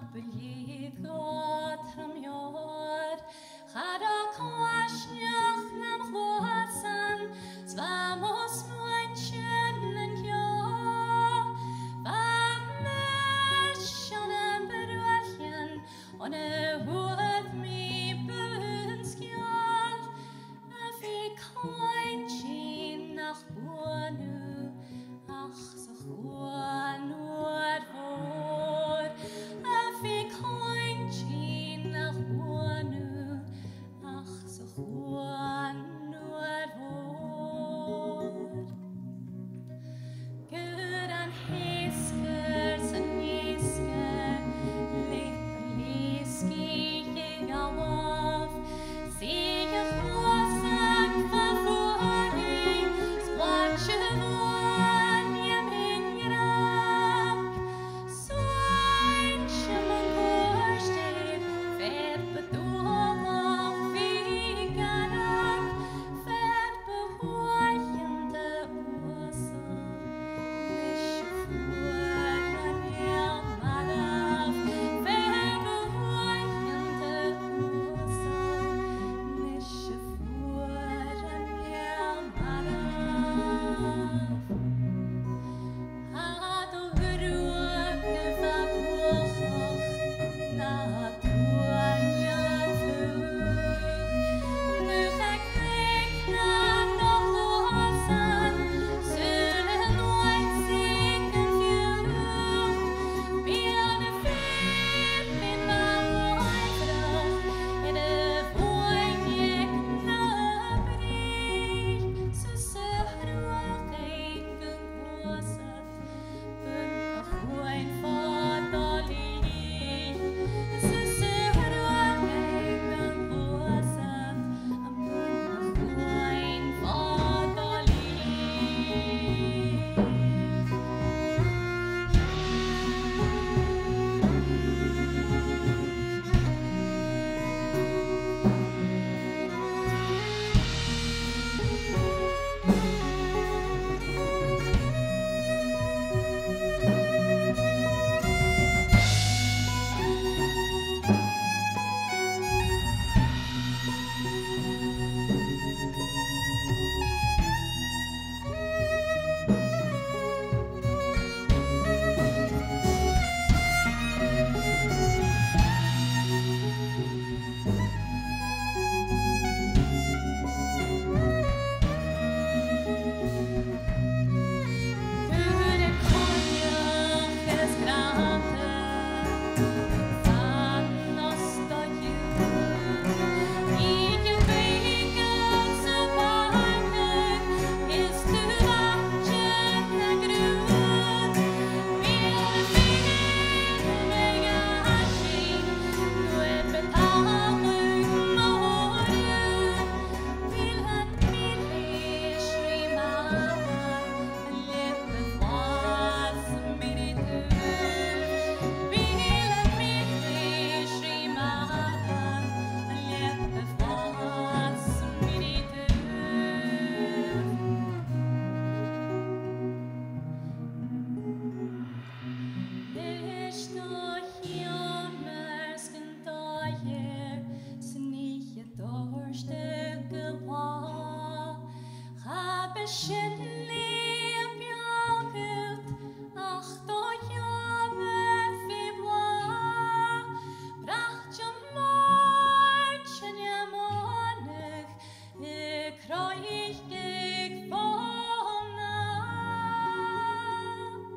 believe God from your Cadal Cuain nam chwasan Zwamos moinchen en kjo Van mischen en berwelchen On hoed me bunskjal Fi kointjen nach bonu Ach så chwan oor voor Fi kointjen nach bonu Ach så chwan oor voor Gud an hisker sen hisker Liski jeg av Sige chwasak van voorheen Splatje van je mingrak Sointje mijn koorsteed Ver bedoel vigarak Ver behoorjende osa Nisje voeren jammeraf Ver behoorjende osa Nisje voeren jammeraf Hadden we roken van kochog Na toanja vlug Nu ga ik weg naar de lozen Zullen nooit zinken vjug Beelden ver in mijn oorbrug In de voinje knabrig Zo zuhruag eiken koset Bunta Cuain fadali Zo zuhruag eiken koset Bunta Cuain fadali Gure konjak is grante Van ost og jul Ikke bygget så banget Is du vattnet grunn Vil meg asking Nå betaling morgen Vil han millis i magen Leve fast med ditt Vil han millis i magen Leve fast med ditt Det står jammersken dager Snige dårstykke var Ga bekjennig bjørgut Ach da jammer vi var Bracht jo morgen je måneg Kroik jeg vånag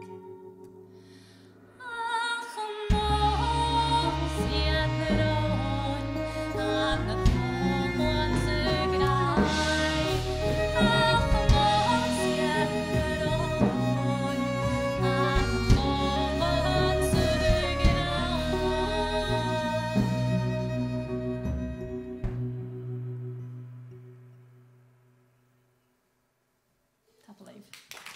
Ach mors jedron Ach mors grei Ach mors jedron Ach mors grei Tappeleif